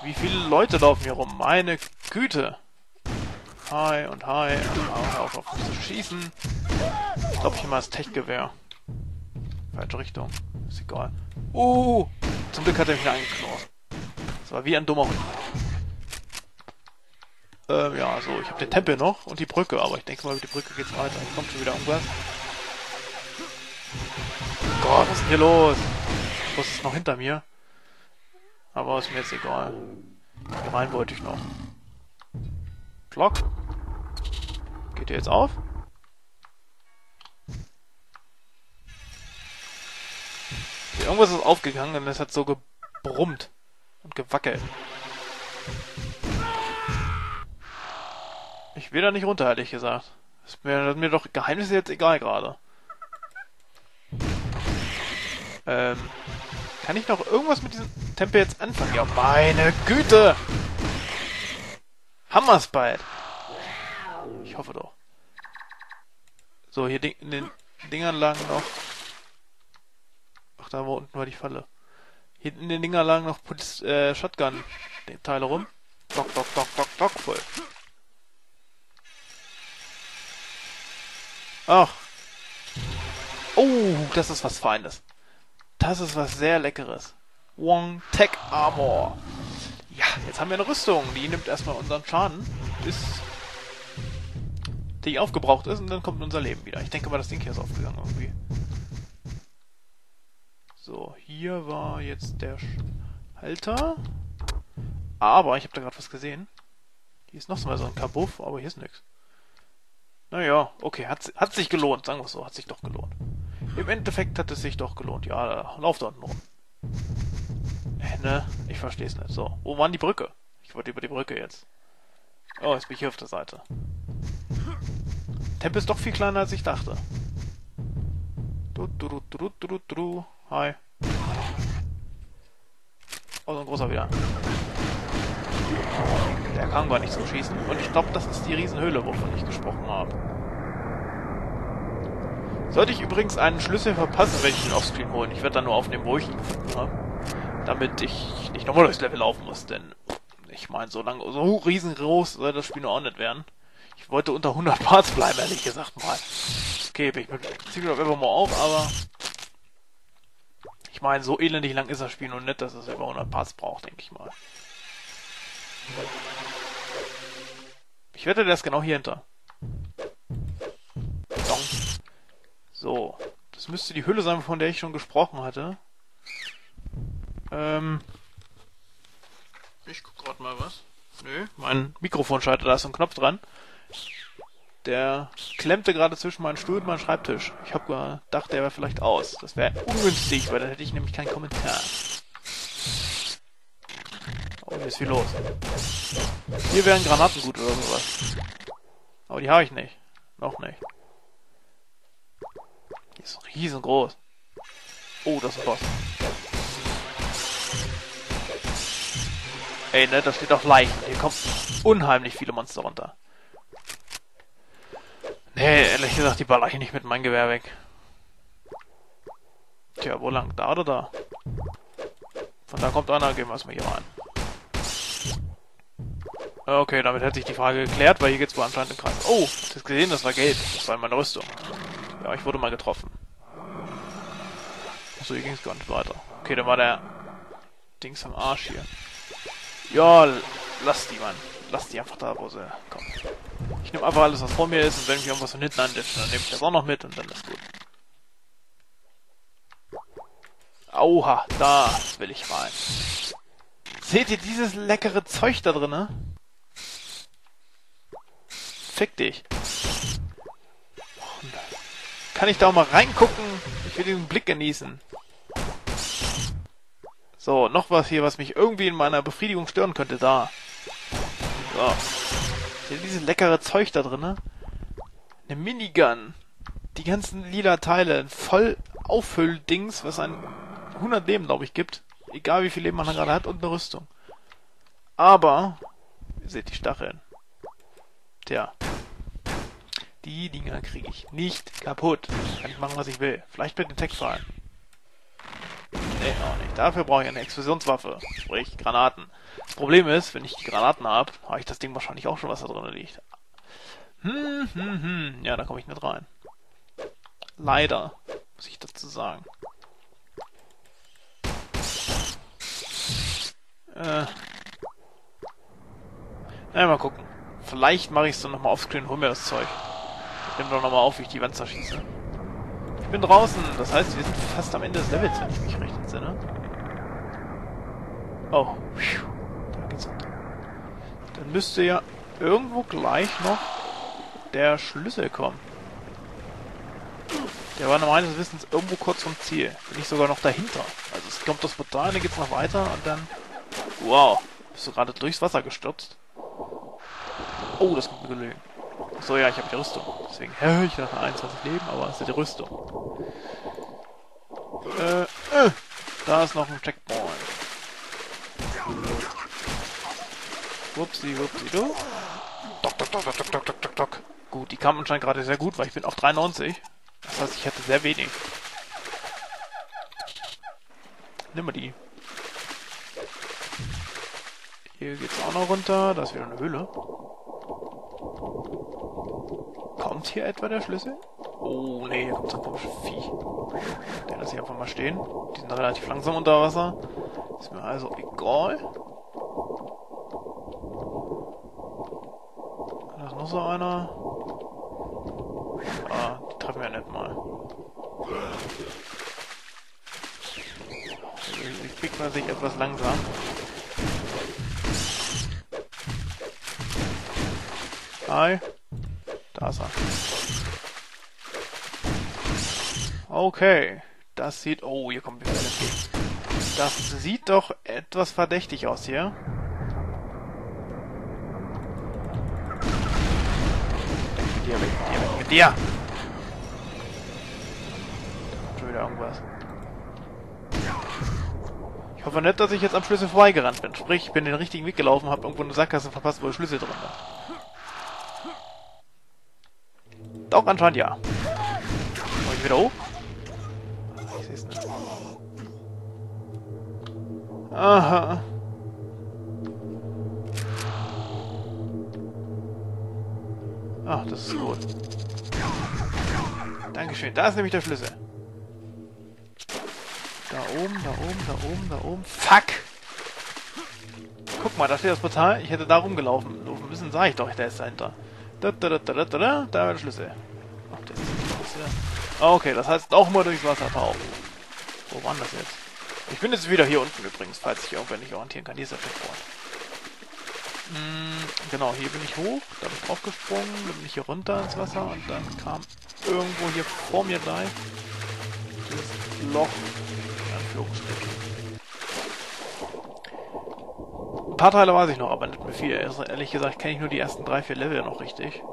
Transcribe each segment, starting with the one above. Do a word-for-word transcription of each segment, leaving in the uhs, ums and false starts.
Wie viele Leute laufen hier rum? Meine Güte. Hi und hi. Hör auf, auf mich zu schießen. Ich glaube, ich nehme das Tech-Gewehr. Falsche Richtung. Ist egal. Uh! Zum Glück hat er mich angeknurrt. Das war wie ein dummer Hund. Ähm, ja, so. Ich habe den Tempel noch und die Brücke. Aber ich denke mal, über die Brücke geht's weiter. Jetzt kommt schon wieder irgendwas. Gott, was ist denn hier los? Was ist noch hinter mir? Aber ist mir jetzt egal. Hier rein wollte ich noch. Glock. Geht der jetzt auf? Irgendwas ist aufgegangen und es hat so gebrummt und gewackelt. Ich will da nicht runter, ehrlich gesagt. Ist mir, das ist mir doch Geheimnisse jetzt egal gerade. Ähm, kann ich noch irgendwas mit diesem Tempel jetzt anfangen? Ja, meine Güte! Hammer's bald! Ich hoffe doch. So, hier in den Dingern lagen noch... Ach, da war unten war die Falle. Hier in den Dingern lagen noch Poliz äh, Shotgun-Teile rum. Dock, dock, dock, dock, dock, voll. Ach. Oh, das ist was Feines. Das ist was sehr Leckeres. Wong Tech Armor. Ja, jetzt haben wir eine Rüstung. Die nimmt erstmal unseren Schaden, bis die aufgebraucht ist und dann kommt unser Leben wieder. Ich denke mal, das Ding hier ist aufgegangen irgendwie. So, hier war jetzt der Halter. Aber ich habe da gerade was gesehen. Hier ist noch so ein Kabuff, aber hier ist nichts. Naja, okay, hat, hat sich gelohnt, sagen wir es so, hat sich doch gelohnt. Im Endeffekt hat es sich doch gelohnt. Ja, da, lauf da unten rum. Äh, ne, ich verstehe es nicht. So, wo war die Brücke? Ich wollte über die Brücke jetzt. Oh, jetzt bin ich hier auf der Seite. Tempel ist doch viel kleiner, als ich dachte. Du, du, du, du, du, du, du. Hi. Oh, so ein großer wieder. Der kann gar nicht so schießen. Und ich glaube, das ist die Riesenhöhle, wovon ich gesprochen habe. Sollte ich übrigens einen Schlüssel verpassen, werde ich ihn offscreen holen. Ich werde dann nur aufnehmen, wo ich ihn gefunden habe. Damit ich nicht nochmal durchs Level laufen muss, denn ich meine, so lange, so riesengroß soll das Spiel nur auch nicht werden. Ich wollte unter hundert Parts bleiben, ehrlich gesagt mal. Okay, ich ziehe mich einfach mal auf, aber ich meine, so elendig lang ist das Spiel nun nicht, dass es über hundert Parts braucht, denke ich mal. Ich wette, der ist genau hier hinter. So, das müsste die Hülle sein, von der ich schon gesprochen hatte. Ähm, ich guck gerade mal was. Nö, mein Mikrofonschalter, da ist so ein Knopf dran. Der klemmte gerade zwischen meinen Stuhl und meinen Schreibtisch. Ich habe gedacht, der wäre vielleicht aus. Das wäre ungünstig, weil dann hätte ich nämlich keinen Kommentar. Oh, hier ist viel los. Hier wären Granaten gut oder sowas. Aber die habe ich nicht. Noch nicht. Die ist riesengroß. Oh, das ist ein Boss. Ey, ne, da steht auch Leichen. Hier kommen unheimlich viele Monster runter. Nee, ehrlich gesagt, die baller ich nicht mit meinem Gewehr weg. Tja, wo lang? Da oder da? Von da kommt einer, gehen wir erstmal hier rein. Okay, damit hätte sich die Frage geklärt, weil hier geht's wohl anscheinend im Kreis. Oh, hast du gesehen, das war gelb. Das war in meiner Rüstung. Ja, ich wurde mal getroffen. Achso, hier ging's gar nicht weiter. Okay, dann war der Dings am Arsch hier. Ja, lass die, Mann. Lass die einfach da, wo sie kommt. Ich nehme einfach alles, was vor mir ist, und wenn mich irgendwas von hinten anditscht, dann nehme ich das auch noch mit und dann ist gut. Auha, da will ich rein. Seht ihr dieses leckere Zeug da drinne? Fick dich. Kann ich da auch mal reingucken? Ich will diesen Blick genießen. So, noch was hier, was mich irgendwie in meiner Befriedigung stören könnte. Da. So. Seht ihr dieses leckere Zeug da drinne? Eine Minigun. Die ganzen lila Teile. Ein voll Auffüll-Dings, was ein hundert Leben, glaube ich, gibt. Egal wie viel Leben man da gerade hat und eine Rüstung. Aber, ihr seht die Stacheln. Tja. Die Dinger kriege ich nicht kaputt. Kann ich machen, was ich will. Vielleicht mit den Tech-Fallen. Nee, auch nicht. Dafür brauche ich eine Explosionswaffe. Sprich, Granaten. Das Problem ist, wenn ich die Granaten habe, habe ich das Ding wahrscheinlich auch schon, was da drin liegt. Hm, hm, hm. Ja, da komme ich nicht rein. Leider, muss ich dazu sagen. Äh. Na, mal gucken. Vielleicht mache ich es dann nochmal offscreen und hol mir das Zeug. Ich nehme doch nochmal auf, wie ich die Wand zerschieße. Ich bin draußen. Das heißt, wir sind fast am Ende des Levels, wenn ich mich recht entsinne. Oh. Da geht's runter. Dann müsste ja irgendwo gleich noch der Schlüssel kommen. Der war meines Wissens irgendwo kurz vom Ziel. Bin ich sogar noch dahinter. Also es kommt das Portal, dann geht's noch weiter und dann... Wow. Bist du gerade durchs Wasser gestürzt? Oh, das kommt mir gelegen. Achso, ja, ich habe die Rüstung. Deswegen höre ich nach einundzwanzig Leben, aber es ist ja die Rüstung. Äh, äh. Da ist noch ein Checkpoint. Wupsi, wupsi, du. Dock, dock, dock, dock, dock, dock, dock, dock. Gut, die kam anscheinend gerade sehr gut, weil ich bin auf dreiundneunzig. Das heißt, ich hätte sehr wenig. Nimm mal die. Hier geht's auch noch runter. Da ist wieder eine Höhle. Kommt hier etwa der Schlüssel? Oh, nee, hier kommt so ein komisches Vieh. Der lasse ich einfach mal stehen. Die sind relativ langsam unter Wasser. Ist mir also egal. Da ist noch so einer. Ah, die treffen wir ja nicht mal. Die kriegt man sich etwas langsam. Hi. Da ist er. Okay. Das sieht... Oh, hier kommt wieder entgegen. Das sieht doch etwas verdächtig aus hier. Mit dir, mit dir, mit dir! Da kommt schon wieder irgendwas. Ich hoffe nicht, dass ich jetzt am Schlüssel vorbeigerannt bin. Sprich, ich bin den richtigen Weg gelaufen, habe irgendwo eine Sackgasse verpasst, wo der Schlüssel drin war. Doch, anscheinend ja. Komm ich wieder hoch? Ich seh's nicht. Aha. Ach, das ist gut. Dankeschön. Da ist nämlich der Schlüssel. Da oben, da oben, da oben, da oben. Fuck! Guck mal, da steht das Portal. Ich hätte da rumgelaufen. Laufen müssen, sah ich doch, der ist dahinter. Da, da, da, da, da, da, da, da war der Schlüssel. Ach, der ist der Schlüssel. Okay, das heißt auch mal durchs Wasser tauchen. Wo war das jetzt? Ich bin jetzt wieder hier unten übrigens, falls ich irgendwann nicht orientieren kann. Hier ist der Checkpoint. Hm, genau, hier bin ich hoch, da bin ich draufgesprungen, dann bin ich hier runter ins Wasser und dann kam irgendwo hier vor mir gleich dieses Loch in Anführungsstrichen. Ein paar Teile weiß ich noch, aber nicht mehr viel. Also, ehrlich gesagt kenne ich nur die ersten drei, vier Level noch richtig.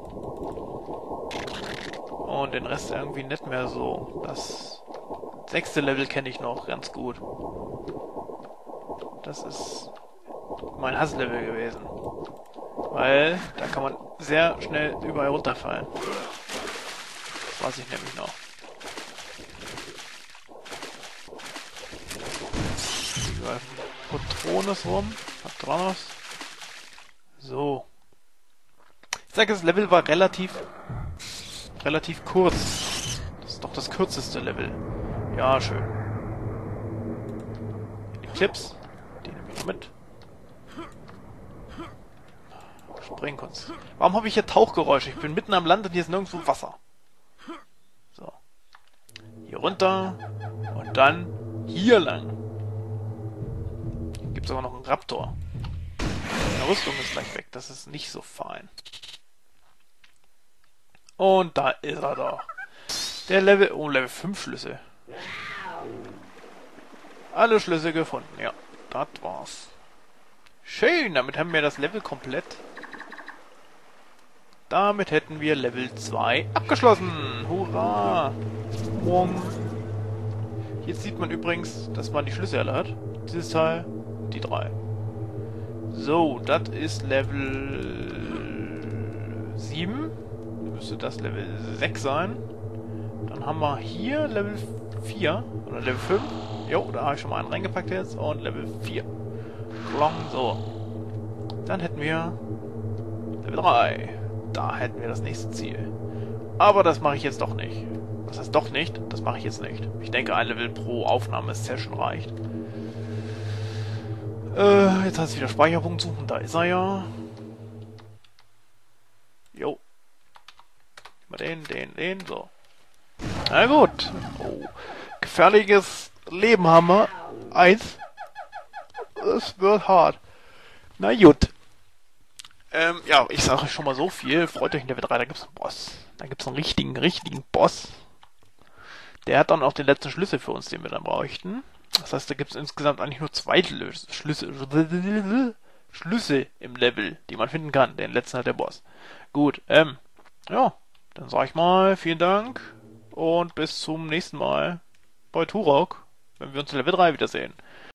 Und den Rest irgendwie nicht mehr so. Das sechste Level kenne ich noch ganz gut. Das ist mein Hasslevel gewesen. Weil da kann man sehr schnell überall runterfallen. Das weiß ich nämlich noch. Überall Patrones rum. Patronos. So. Ich sage, das Level war relativ relativ kurz. Das ist doch das kürzeste Level. Ja, schön. Die Clips. Die nehme ich noch mit. Springkunst. Warum habe ich hier Tauchgeräusche? Ich bin mitten am Land und hier ist nirgendwo Wasser. So. Hier runter. Und dann hier lang. Hier gibt es aber noch einen Raptor. Die Rüstung ist gleich weg. Das ist nicht so fein. Und da ist er doch. Der Level... Oh, Level fünf Schlüssel. Alle Schlüssel gefunden. Ja, das war's. Schön, damit haben wir das Level komplett. Damit hätten wir Level zwei abgeschlossen. Hurra! Wum. Jetzt sieht man übrigens, dass man die Schlüssel alle hat. Dieses Teil, die drei. So, das ist Level sieben. Müsste das Level sechs sein. Dann haben wir hier Level vier oder Level fünf. Jo, da habe ich schon mal einen reingepackt jetzt. Und Level vier. Klong, so. Dann hätten wir Level drei. Da hätten wir das nächste Ziel. Aber das mache ich jetzt doch nicht. Was heißt doch nicht? Das mache ich jetzt nicht. Ich denke, ein Level pro Aufnahme-Session reicht. Äh, jetzt heißt es wieder Speicherpunkt suchen. Da ist er ja. Jo. Mal den, den, den, so. Na gut. Oh. Gefährliches Leben haben wir. Eins. Es wird hart. Na gut. Ähm, ja, ich sage schon mal so viel. Freut euch in Level drei, da gibt's einen Boss. Da gibt's einen richtigen, richtigen Boss. Der hat dann auch den letzten Schlüssel für uns, den wir dann bräuchten. Das heißt, da gibt's insgesamt eigentlich nur zwei Schlüssel, Schlüssel im Level, die man finden kann. Den letzten hat der Boss. Gut, ähm, ja, dann sag ich mal vielen Dank und bis zum nächsten Mal bei Turok, wenn wir uns in Level drei wiedersehen.